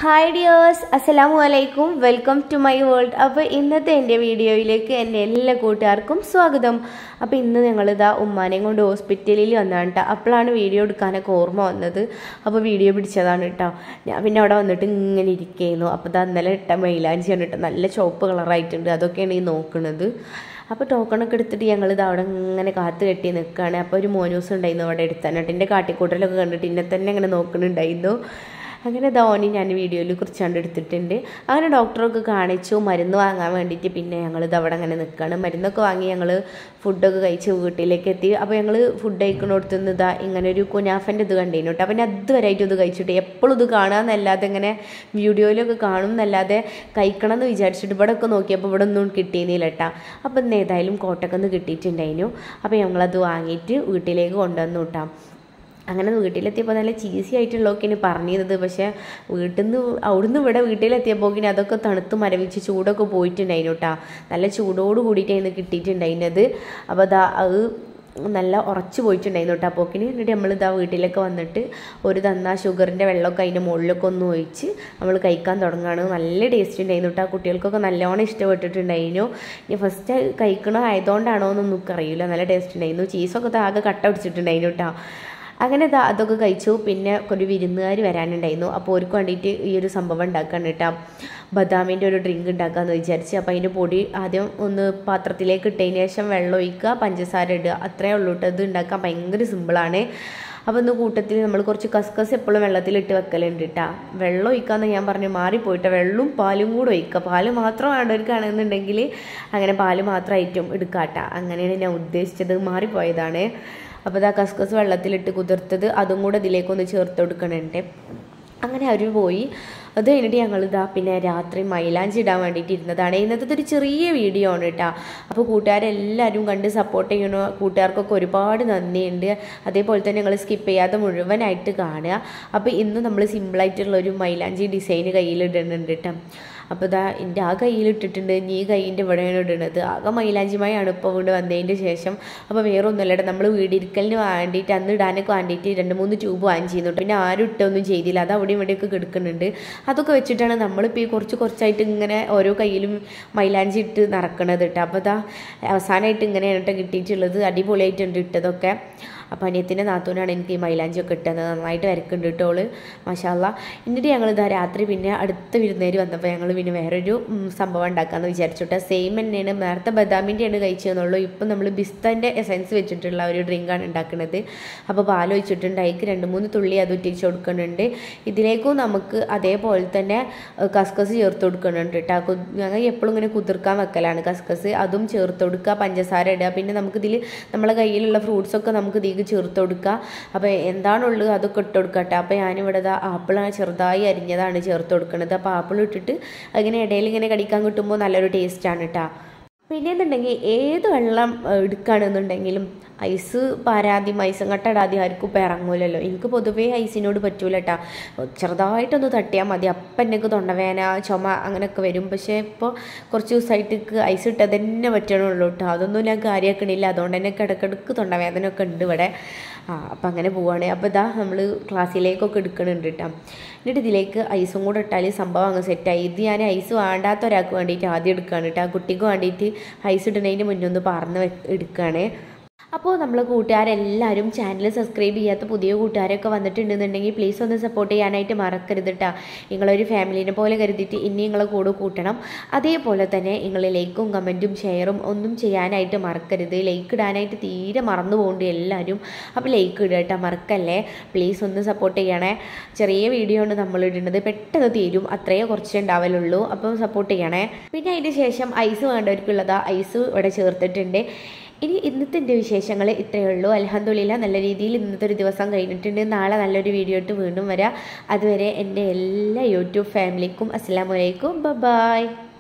Hi dears, അസ്സലാമു അലൈക്കും. Welcome to my world. അപ്പോൾ ഇന്നത്തെ എൻ്റെ വീഡിയോയിലേക്ക് എൻ്റെ എല്ലാ കൂട്ടുകാർക്കും സ്വാഗതം. അപ്പോൾ ഇന്ന് ഞങ്ങളിതാ ഉമ്മാനെയും കൊണ്ട് ഹോസ്പിറ്റലിൽ വന്നതാണ് കേട്ടോ. അപ്പോഴാണ് വീഡിയോ എടുക്കാനൊക്കെ ഓർമ്മ വന്നത്. അപ്പോൾ വീഡിയോ പിടിച്ചതാണ് കേട്ടോ. ഞാൻ പിന്നെ അവിടെ വന്നിട്ട് ഇങ്ങനെ ഇരിക്കുകയായിരുന്നു. അപ്പോൾ ഇതാ ഇന്നലെ ഇട്ട മൈലാഞ്ചിയാണ് കേട്ടോ. നല്ല ചുവപ്പ് കളറായിട്ടുണ്ട്. അതൊക്കെയാണ് ഈ നോക്കുന്നത്. അപ്പോൾ ടോക്കണൊക്കെ എടുത്തിട്ട് ഞങ്ങളിത് അവിടെ ഇങ്ങനെ കാത്ത് കെട്ടി നിൽക്കുകയാണ്. അപ്പോൾ ഒരു മോനൂസ് ഉണ്ടായിരുന്നു അവിടെ എടുത്താൻ കേട്ടോ. എൻ്റെ കാട്ടിക്കൂട്ടലൊക്കെ കണ്ടിട്ട് എന്നെ തന്നെ ഇങ്ങനെ നോക്കുന്നുണ്ടായിരുന്നു. അങ്ങനെ ധോനി ഞാൻ വീഡിയോയിൽ കുറിച്ചാണ്ട് എടുത്തിട്ടുണ്ട്. അങ്ങനെ ഡോക്ടറൊക്കെ കാണിച്ചു മരുന്ന് വാങ്ങാൻ വേണ്ടിയിട്ട്. പിന്നെ ഞങ്ങളിത് അവിടെ അങ്ങനെ നിൽക്കുകയാണ്. മരുന്നൊക്കെ വാങ്ങി ഞങ്ങൾ ഫുഡൊക്കെ കഴിച്ച് വീട്ടിലേക്ക് എത്തി. അപ്പോൾ ഞങ്ങൾ ഫുഡ് കഴിക്കണോടത്ത് നിന്ന് ഇതാ ഇങ്ങനെ ഒരു കുനാഫൻ്റെ ഇത് കണ്ടേനു കേട്ടോ. അപ്പം അതുവരെയായിട്ട് ഇത് കഴിച്ചിട്ട് എപ്പോഴും ഇത് കാണാമെന്നല്ലാതെ ഇങ്ങനെ വീഡിയോയിലൊക്കെ കാണും എന്നല്ലാതെ കഴിക്കണം എന്ന് വിചാരിച്ചിട്ട് ഇവിടെ ഒക്കെ നോക്കിയപ്പോൾ ഇവിടെ ഒന്നും കിട്ടിയിരുന്നില്ല കേട്ടോ. അപ്പം ഇന്ന് ഏതായാലും കോട്ടൊക്കെ ഒന്ന് കിട്ടിയിട്ടുണ്ടായിരുന്നു. അപ്പോൾ ഞങ്ങളത് വാങ്ങിയിട്ട് വീട്ടിലേക്ക് കൊണ്ടുവന്നു കേട്ടോ. അങ്ങനെ വീട്ടിലെത്തിയപ്പോൾ നല്ല ചീസി ആയിട്ടുള്ളതൊക്കെയാണ് പറഞ്ഞിരുന്നത്. പക്ഷേ അവിടുന്ന് ഇവിടെ വീട്ടിലെത്തിയപ്പോക്കിന് അതൊക്കെ തണുത്ത് മരവിച്ച് ചൂടൊക്കെ പോയിട്ടുണ്ടായിരുന്നു കേട്ടോ. നല്ല ചൂടോട് കൂടിയിട്ടായിരുന്നു കിട്ടിയിട്ടുണ്ടായിരുന്നത്. അപ്പോൾ അത് നല്ല ഉറച്ച് പോയിട്ടുണ്ടായിരുന്നു കേട്ടോ പോക്കിന്. എന്നിട്ട് നമ്മളിതാ വീട്ടിലൊക്കെ വന്നിട്ട് ഒരു തന്ന ഷുഗറിൻ്റെ വെള്ളമൊക്കെ അതിൻ്റെ മുകളിലൊക്കെ ഒന്ന് ഒഴിച്ച് നമ്മൾ കഴിക്കാൻ തുടങ്ങുകയാണ്. നല്ല ടേസ്റ്റ് ഉണ്ടായിരുന്നു കേട്ടോ. കുട്ടികൾക്കൊക്കെ നല്ലോണം ഇഷ്ടപ്പെട്ടിട്ടുണ്ടായിരുന്നു. ഇനി ഫസ്റ്റ് കഴിക്കണ ആയതുകൊണ്ടാണോ എന്നൊന്നും അറിയില്ല. നല്ല ടേസ്റ്റ് ഉണ്ടായിരുന്നു. ചീസൊക്കെ ആകെ കട്ട പിടിച്ചിട്ടുണ്ടായിരുന്നു കേട്ടോ. അങ്ങനെ അതൊക്കെ കഴിച്ചു. പിന്നെ ഒരു വിരുന്നുകാർ വരാനുണ്ടായിരുന്നു. അപ്പോൾ അവർക്ക് വേണ്ടിയിട്ട് ഈ ഒരു സംഭവം ഉണ്ടാക്കാൻ കേട്ടോ. ബദാമിൻ്റെ ഒരു ഡ്രിങ്ക് ഉണ്ടാക്കാമെന്ന് വിചാരിച്ച്. അപ്പോൾ അതിൻ്റെ പൊടി ആദ്യം ഒന്ന് പാത്രത്തിലേക്ക് ഇട്ടതിന് ശേഷം വെള്ളം ഒഴിക്കുക, പഞ്ചസാര ഇടുക, അത്രയേ ഉള്ളൂ കേട്ടോ. ഇത് ഉണ്ടാക്കാൻ ഭയങ്കര സിമ്പിളാണ്. അപ്പോൾ ഇന്ന് കൂട്ടത്തിൽ നമ്മൾ കുറച്ച് കസ്കസ് എപ്പോഴും വെള്ളത്തിലിട്ട് വെക്കലുണ്ട് കേട്ടോ. വെള്ളം ഒഴിക്കാമെന്ന് ഞാൻ പറഞ്ഞു മാറിപ്പോയിട്ട് വെള്ളവും പാലും കൂടെ ഒഴിക്കുക. പാല് മാത്രം വേണ്ടവർക്കാണെന്നുണ്ടെങ്കിൽ അങ്ങനെ പാല് മാത്രമായിട്ടും എടുക്കാം കേട്ടോ. അങ്ങനെയാണ് ഞാൻ ഉദ്ദേശിച്ചത്. മാറിപ്പോയതാണ്. അപ്പോൾ ഇതാ കസ്കസ് വെള്ളത്തിലിട്ട് കുതിർത്തത് അതും കൂടെ ഇതിലേക്കൊന്ന് ചേർത്ത് കൊടുക്കണുണ്ട്. അങ്ങനെ അവർ പോയി. അത് കഴിഞ്ഞിട്ട് ഞങ്ങളിതാ പിന്നെ രാത്രി മൈലാഞ്ചി ഇടാൻ വേണ്ടിയിട്ട് ഇരുന്നതാണ്. ഇന്നത്തെ ഒരു ചെറിയ വീഡിയോ ആണ് കേട്ടോ. അപ്പോൾ കൂട്ടുകാരെല്ലാവരും കണ്ട് സപ്പോർട്ട് ചെയ്യണ കൂട്ടുകാർക്കൊക്കെ ഒരുപാട് നന്ദിയുണ്ട്. അതേപോലെ തന്നെ ഞങ്ങൾ സ്കിപ്പ് ചെയ്യാതെ മുഴുവനായിട്ട് കാണുക. അപ്പോൾ ഇന്ന് നമ്മൾ സിമ്പിളായിട്ടുള്ളൊരു മൈലാഞ്ചി ഡിസൈൻ കയ്യിലിടുന്നുണ്ട് കേട്ടോ. അപ്പോൾ ഇതാ എൻ്റെ ആ കയ്യിലിട്ടിട്ടുണ്ട്. ഈ കയ്യിൻ്റെ ഇവിടെയാണ് ഇടുന്നത്. ആകെ മൈലാഞ്ചിമയാണ് ഇപ്പോൾ ഇവിടെ വന്നതിൻ്റെ ശേഷം. അപ്പോൾ വേറെ ഒന്നുമല്ല, നമ്മൾ വീടിരിക്കലിന് വേണ്ടിയിട്ട് അന്ന് ഇടാനൊക്കെ വേണ്ടിയിട്ട് 2-3 ട്യൂബ് വാങ്ങിച്ചിരുന്നു. പിന്നെ ആരും ഇട്ടൊന്നും ചെയ്തില്ല. അത് അവിടെ ഇവിടെയൊക്കെ കിടക്കുന്നുണ്ട്. അതൊക്കെ വെച്ചിട്ടാണ് നമ്മളിപ്പോൾ ഈ കുറച്ചായിട്ട് ഇങ്ങനെ ഓരോ കയ്യിലും മൈലാഞ്ചി ഇട്ട് നടക്കണത് കേട്ടോ. അപ്പോൾ ഇതാ അവസാനമായിട്ട് ഇങ്ങനെയാണ് കേട്ടോ കിട്ടിയിട്ടുള്ളത്. അടിപൊളിയായിട്ടുണ്ട് ഇട്ടതൊക്കെ. അപ്പോൾ അനിയത്തിൻ്റെ നാത്തൂനാണ് എനിക്ക് ഈ മൈലാഞ്ചിയൊക്കെ ഇട്ടത്. നന്നായിട്ട് വരക്കുന്നുണ്ട് കേട്ടോള്, മാഷാല്ലാ. എന്നിട്ട് ഞങ്ങളിതാ രാത്രി പിന്നെ അടുത്ത വിരുന്നേര് വന്നപ്പോൾ ഞങ്ങൾ പിന്നെ വേറൊരു സംഭവം ഉണ്ടാക്കാമെന്ന് വിചാരിച്ചോട്ടെ. സെയിം തന്നെയാണ്. നേരത്തെ ബദാമിൻ്റെയാണ് കഴിച്ചതെന്നുള്ളൂ. ഇപ്പം നമ്മൾ ബിസ്തൻ്റെ എസൻസ് വെച്ചിട്ടുള്ള ഒരു ഡ്രിങ്കാണ് ഉണ്ടാക്കുന്നത്. അപ്പോൾ പാൽ ഒഴിച്ചിട്ടുണ്ട്. അതിലേക്ക് 2-3 തുള്ളി അത് ഒറ്റിച്ച് കൊടുക്കുന്നുണ്ട്. ഇതിലേക്കും നമുക്ക് അതേപോലെ തന്നെ കസ്കസ് ചേർത്ത് കൊടുക്കുന്നുണ്ട് കേട്ടോ. ഞങ്ങൾ എപ്പോഴും ഇങ്ങനെ കുതിർക്കാൻ വെക്കലാണ് കസ്കസ്. അതും ചേർത്ത് കൊടുക്കുക, പഞ്ചസാര ഇടുക. പിന്നെ നമുക്കിതിൽ നമ്മളെ കയ്യിലുള്ള ഫ്രൂട്ട്സൊക്കെ നമുക്ക് ഇതിൽ ചേർത്ത് കൊടുക്കുക. അപ്പോൾ എന്താണുള്ളത് അതൊക്കെ ഇട്ട് കൊടുക്കുക കേട്ടോ. അപ്പോൾ ഞാനിവിടെ ആപ്പിളാണ് ചെറുതായി അരിഞ്ഞതാണ് ചേർത്ത് കൊടുക്കുന്നത്. അപ്പോൾ ആപ്പിൾ ഇട്ടിട്ട് അങ്ങനെ ഇടയിൽ ഇങ്ങനെ കടിക്കാൻ കിട്ടുമ്പോൾ നല്ലൊരു ടേസ്റ്റാണ് കേട്ടോ. പിന്നെ എന്നുണ്ടെങ്കിൽ ഏത് വെള്ളം എടുക്കുകയാണെന്നുണ്ടെങ്കിലും ഐസ് പാരാദ്യം ഐസും കട്ട ഇടാതെ ആർക്കും ഇപ്പോൾ ഇറങ്ങൂലല്ലോ. എനിക്ക് പൊതുവേ ഐസിനോട് പറ്റൂല കേട്ടോ. ചെറുതായിട്ടൊന്ന് തട്ടിയാൽ മതി, അപ്പം എനിക്ക് തൊണ്ടവേന ചുമ അങ്ങനെയൊക്കെ വരും. പക്ഷേ ഇപ്പോൾ കുറച്ച് ദിവസമായിട്ട് ഐസ് ഇട്ടത് തന്നെ പറ്റണുള്ളൂ കേട്ടോ. അതൊന്നും ഞാൻ കാര്യമാക്കണില്ല. അതുകൊണ്ട് തന്നെ ഇടയ്ക്കിടയ്ക്ക് തൊണ്ടവേദനയൊക്കെ ഉണ്ട് ഇവിടെ. അപ്പം അങ്ങനെ പോവുകയാണ്. അപ്പോൾ ഇതാ നമ്മൾ ക്ലാസ്സിലേക്കൊക്കെ എടുക്കണുണ്ട് കേട്ടോ. എന്നിട്ട് ഇതിലേക്ക് ഐസും കൂടെ ഇട്ടാൽ സംഭവം അങ്ങ് സെറ്റായി. ഇത് ഞാൻ ഐസ് വേണ്ടാത്ത ഒരാൾക്ക് വേണ്ടിയിട്ട് ആദ്യം എടുക്കുകയാണ് കേട്ടോ. കുട്ടിക്ക് വേണ്ടിയിട്ട് ഐസ് ഇടുന്നതിന് മുന്നേ ഒന്ന് പറഞ്ഞ് എടുക്കുകയാണ്. അപ്പോൾ നമ്മൾ കൂട്ടുകാരെല്ലാവരും ചാനൽ സബ്സ്ക്രൈബ് ചെയ്യാത്ത പുതിയ കൂട്ടുകാരൊക്കെ വന്നിട്ടുണ്ടെന്നുണ്ടെങ്കിൽ പ്ലീസ് ഒന്ന് സപ്പോർട്ട് ചെയ്യാനായിട്ട് മറക്കരുത് കേട്ടോ. നിങ്ങളൊരു ഫാമിലിനെ പോലെ കരുതിയിട്ട് ഇനി നിങ്ങളെ കൂടെ കൂട്ടണം. അതേപോലെ തന്നെ നിങ്ങൾ ലൈക്കും കമൻറ്റും ഷെയറും ഒന്നും ചെയ്യാനായിട്ട് മറക്കരുത്. ലൈക്ക് ഇടാനായിട്ട് തീരെ മറന്നു പോകേണ്ടി എല്ലാവരും. അപ്പോൾ ലൈക്ക് ഇടുക കേട്ടോ, മറക്കല്ലേ. പ്ലീസ് ഒന്ന് സപ്പോർട്ട് ചെയ്യണേ. ചെറിയ വീഡിയോ ആണ് നമ്മൾ ഇടുന്നത്, പെട്ടെന്ന് തീരും. അത്രയേ കുറച്ചേ ഉണ്ടാവലുള്ളൂ. അപ്പോൾ സപ്പോർട്ട് ചെയ്യണേ. പിന്നെ അതിന് ശേഷം ഐസ് വേണ്ടവർക്കുള്ളതാ ഐസ് ഇവിടെ ചേർത്തിട്ടുണ്ട്. ഇനി ഇന്നത്തെ എൻ്റെ വിശേഷങ്ങൾ ഇത്രയേ ഉള്ളൂ. അൽഹംദുലില്ലാ നല്ല രീതിയിൽ ഇന്നത്തെ ഒരു ദിവസം കഴിഞ്ഞിട്ടുണ്ട്. നാളെ നല്ലൊരു വീഡിയോ ഇട്ട് വീണ്ടും വരാം. അതുവരെ എൻ്റെ എല്ലാ യൂട്യൂബ് ഫാമിലിക്കും അസ്സലാമു അലൈക്കും, ബൈ.